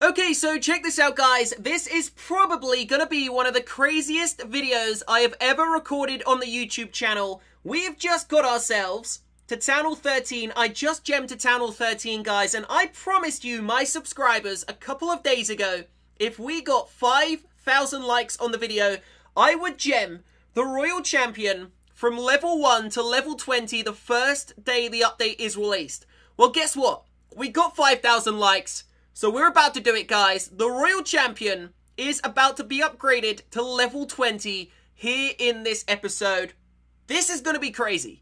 Okay, so check this out, guys. This is probably gonna be one of the craziest videos I have ever recorded on the YouTube channel. We've just got ourselves to Town Hall 13. I just gemmed to Town Hall 13, guys, and I promised you, my subscribers, a couple of days ago, if we got 5,000 likes on the video, I would gem the Royal Champion from level 1 to level 20 the first day the update is released. Well, guess what? We got 5,000 likes, so we're about to do it, guys. The Royal Champion is about to be upgraded to level 20 here in this episode. This is going to be crazy.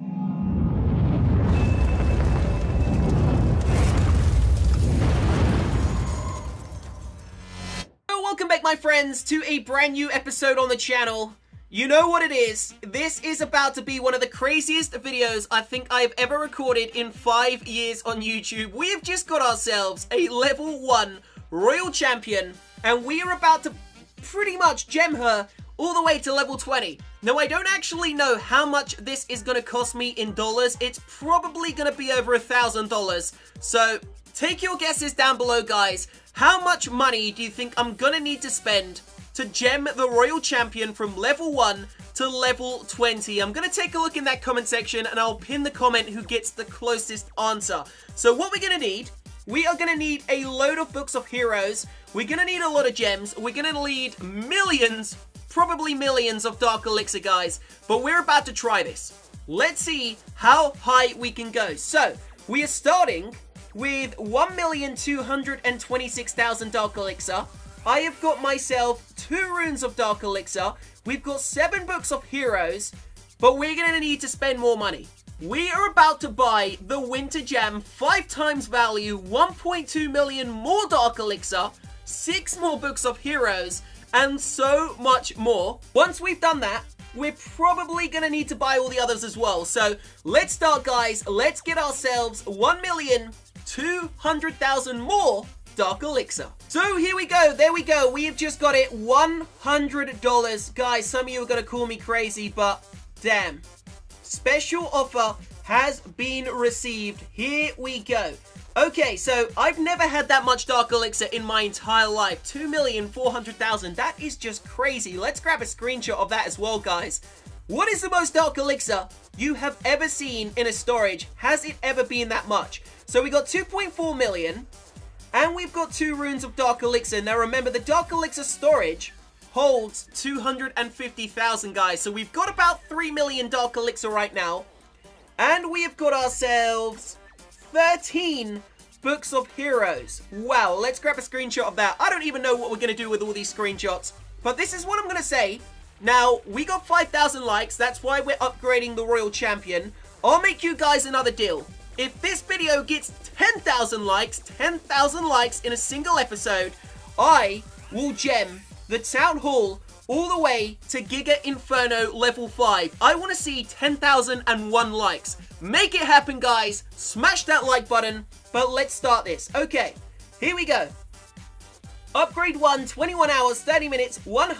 Welcome back, my friends, to a brand new episode on the channel. You know what it is. This is about to be one of the craziest videos I think I've ever recorded in 5 years on YouTube. We have just got ourselves a level 1 Royal Champion, and we are about to pretty much gem her all the way to level 20. Now, I don't actually know how much this is going to cost me in dollars. It's probably going to be over $1,000. So, take your guesses down below, guys. How much money do you think I'm going to need to spend to gem the Royal Champion from level 1 to level 20? I'm going to take a look in that comment section, and I'll pin the comment who gets the closest answer. So what we're going to need, we are going to need a load of books of heroes. We're going to need a lot of gems. We're going to need millions, probably millions of Dark Elixir, guys. But we're about to try this. Let's see how high we can go. So, we are starting with 1,226,000 Dark Elixir. I have got myself 2 runes of Dark Elixir. We've got 7 books of heroes, but we're going to need to spend more money. We are about to buy the Winter Gem, 5 times value, 1.2 million more Dark Elixir, 6 more books of heroes, and so much more. Once we've done that, we're probably going to need to buy all the others as well. So let's start, guys. Let's get ourselves 1,200,000 more Dark Elixir. So here we go. There we go. We have just got it. $100. Guys, some of you are going to call me crazy, but damn. Special offer has been received. Here we go. Okay, so I've never had that much Dark Elixir in my entire life. 2,400,000. That is just crazy. Let's grab a screenshot of that as well, guys. What is the most Dark Elixir you have ever seen in a storage? Has it ever been that much? So we got 2.4 million, and we've got 2 runes of Dark Elixir. Now remember, the Dark Elixir storage holds 250,000, guys. So we've got about 3 million Dark Elixir right now, and we have got ourselves 13 books of heroes. Wow, let's grab a screenshot of that. I don't even know what we're going to do with all these screenshots, but this is what I'm going to say. Now, we got 5,000 likes. That's why we're upgrading the Royal Champion. I'll make you guys another deal. If this video gets 10,000 likes in a single episode, I will gem the Town Hall all the way to Giga Inferno level 5. I want to see 10,001 likes. Make it happen, guys. Smash that like button. But let's start this. Okay, here we go. Upgrade 1, 21 hours, 30 minutes,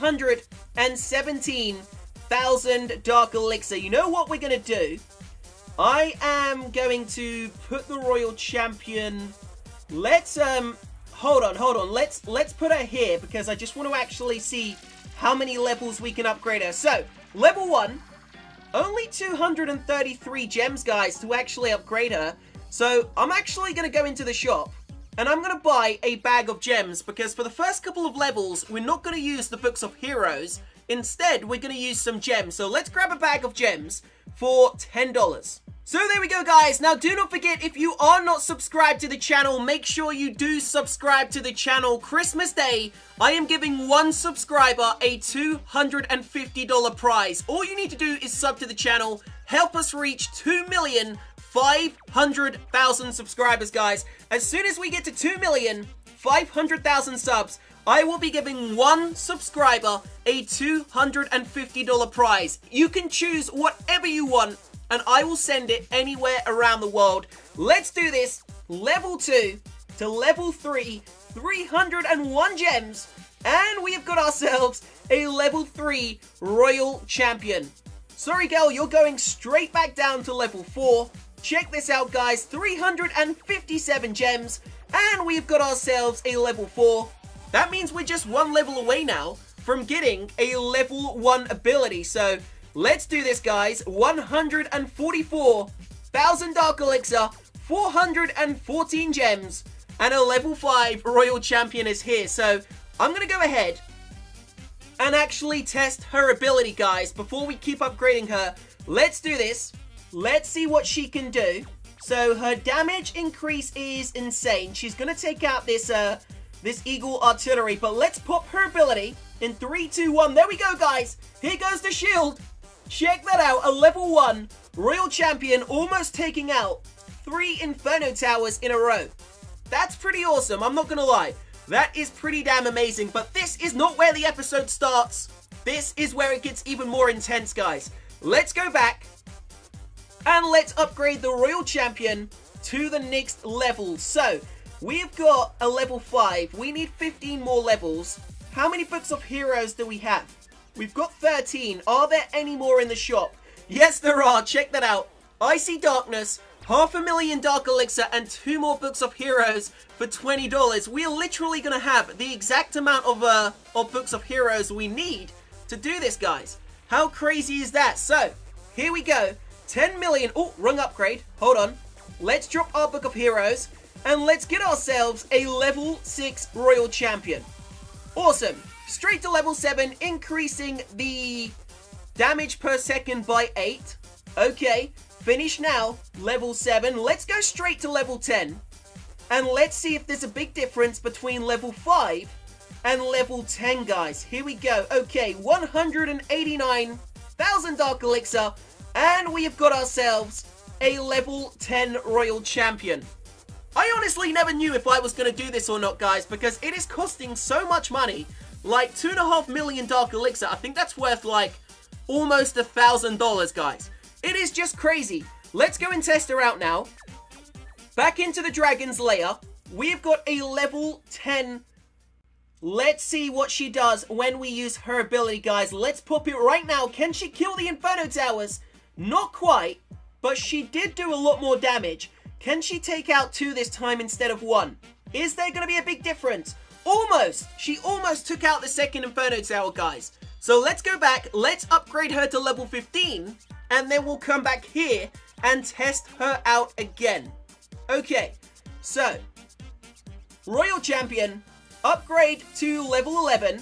117,000 Dark Elixir. You know what we're going to do? I am going to put the Royal Champion. Let's, hold on. Let's put her here, because I just want to actually see how many levels we can upgrade her. So, level 1, only 233 gems, guys, to actually upgrade her. So, I'm actually going to go into the shop, and I'm going to buy a bag of gems, because for the first couple of levels, we're not going to use the books of heroes. Instead, we're going to use some gems. So, let's grab a bag of gems for $10. So there we go, guys. Now, do not forget, if you are not subscribed to the channel, make sure you do subscribe to the channel. Christmas Day, I am giving one subscriber a $250 prize. All you need to do is sub to the channel. Help us reach 2,500,000 subscribers, guys. As soon as we get to 2,500,000 subs, I will be giving one subscriber a $250 prize. You can choose whatever you want, and I will send it anywhere around the world. Let's do this. Level 2 to level 3, 301 gems, and we have got ourselves a level 3 Royal Champion. Sorry, girl, you're going straight back down to level 4. Check this out, guys. 357 gems, And we've got ourselves a level 4. That means we're just one level away now from getting a level 1 ability. So let's do this, guys. 144,000 Dark Elixir, 414 gems, and a level 5 Royal Champion is here. So I'm going to go ahead and actually test her ability, guys. Before we keep upgrading her, let's do this. Let's see what she can do. So her damage increase is insane. She's going to take out this Eagle Artillery, but let's pop her ability in 3, 2, 1. There we go, guys. Here goes the shield. Check that out. A level 1 Royal Champion almost taking out 3 Inferno Towers in a row. That's pretty awesome. I'm not going to lie. That is pretty damn amazing, but this is not where the episode starts. This is where it gets even more intense, guys. Let's go back and let's upgrade the Royal Champion to the next level. So we've got a level 5. We need 15 more levels. How many books of heroes do we have? We've got 13. Are there any more in the shop? Yes, there are. Check that out. Icy Darkness, 500,000 Dark Elixir, and 2 more books of heroes for $20. We are literally going to have the exact amount of books of heroes we need to do this, guys. How crazy is that? So, here we go. 10 million. Oh, wrong upgrade. Hold on. Let's drop our book of heroes. And let's get ourselves a level 6 Royal Champion. Awesome. Straight to level 7, increasing the damage per second by 8. Okay. Finish now. Level 7. Let's go straight to level 10. And let's see if there's a big difference between level 5 and level 10, guys. Here we go. Okay. 189,000 Dark Elixir. And we have got ourselves a level 10 Royal Champion. I honestly never knew if I was going to do this or not, guys, because it is costing so much money. Like 2.5 million Dark Elixir. I think that's worth like almost $1,000, guys. It is just crazy. Let's go and test her out now. Back into the Dragon's Lair. We've got a level 10. Let's see what she does when we use her ability, guys. Let's pop it right now. Can she kill the Inferno Towers? Not quite, but she did do a lot more damage. Can she take out 2 this time instead of 1? Is there going to be a big difference? Almost! She almost took out the second Inferno Tower, guys. So let's go back, let's upgrade her to level 15, and then we'll come back here and test her out again. Okay, so, Royal Champion, upgrade to level 11,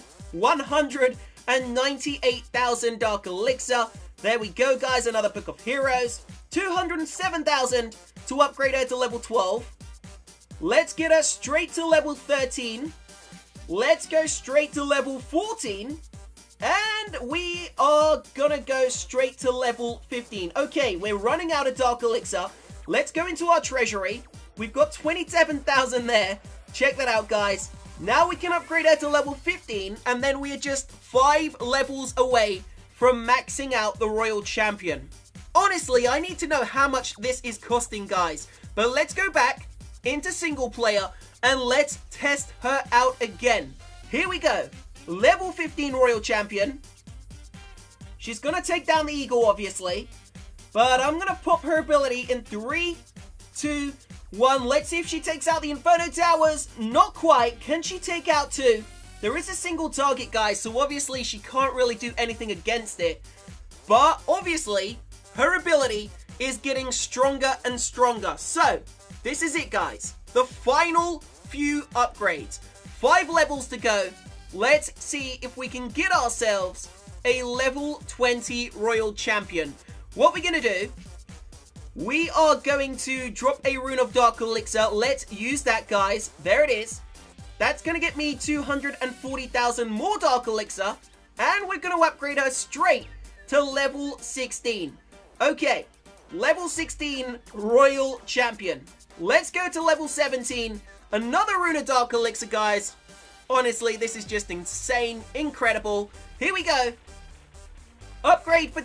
198,000 Dark Elixir. There we go, guys, another book of heroes. 207,000 to upgrade her to level 12. Let's get her straight to level 13. Let's go straight to level 14. And we are gonna go straight to level 15. Okay, we're running out of Dark Elixir. Let's go into our treasury. We've got 27,000 there. Check that out, guys. Now we can upgrade her to level 15, and then we are just 5 levels away from maxing out the Royal Champion. Honestly, I need to know how much this is costing, guys. But let's go back into single player and let's test her out again. Here we go. Level 15 Royal Champion. She's going to take down the Eagle, obviously. But I'm going to pop her ability in 3, 2, 1. Let's see if she takes out the Inferno Towers. Not quite. Can she take out 2? There is a single target, guys, so obviously she can't really do anything against it. But obviously, her ability is getting stronger and stronger. So, this is it, guys. The final few upgrades. 5 levels to go. Let's see if we can get ourselves a level 20 Royal Champion. What we're going to do, we are going to drop a Rune of Dark Elixir. Let's use that, guys. There it is. That's going to get me 240,000 more Dark Elixir. And we're going to upgrade her straight to level 16. Okay, level 16 Royal Champion. Let's go to level 17. Another Rune of Dark Elixir, guys. Honestly, this is just insane, incredible. Here we go. Upgrade for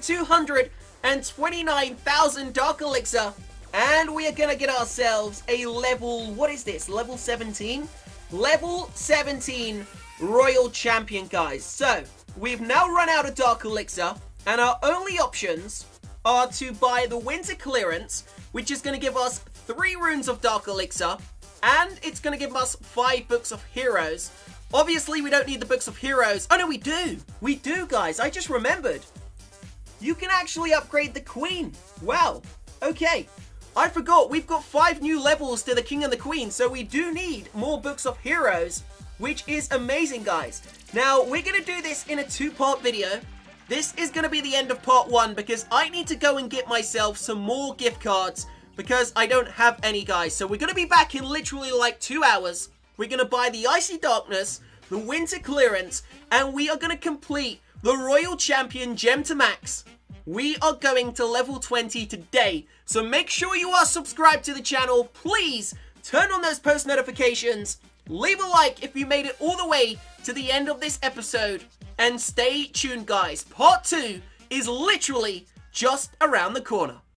229,000 Dark Elixir. And we are going to get ourselves a level, what is this, level 17? Level 17 Royal Champion, guys. So, we've now run out of Dark Elixir, and our only options are to buy the Winter Clearance, which is going to give us 3 runes of Dark Elixir, And it's going to give us 5 books of heroes. Obviously, we don't need the books of heroes. Oh, no, we do. We do, guys. I just remembered. You can actually upgrade the queen. Wow. Okay. I forgot. We've got 5 new levels to the king and the queen. So we do need more books of heroes, which is amazing, guys. Now, we're going to do this in a 2-part video. This is going to be the end of part 1 because I need to go and get myself some more gift cards because I don't have any, guys. So we're going to be back in literally like 2 hours. We're going to buy the Icy Darkness, the Winter Clearance, and we are going to complete the Royal Champion Gem to Max. We are going to level 20 today. So make sure you are subscribed to the channel. Please turn on those post notifications. Leave a like if you made it all the way to the end of this episode. And stay tuned, guys. Part 2 is literally just around the corner.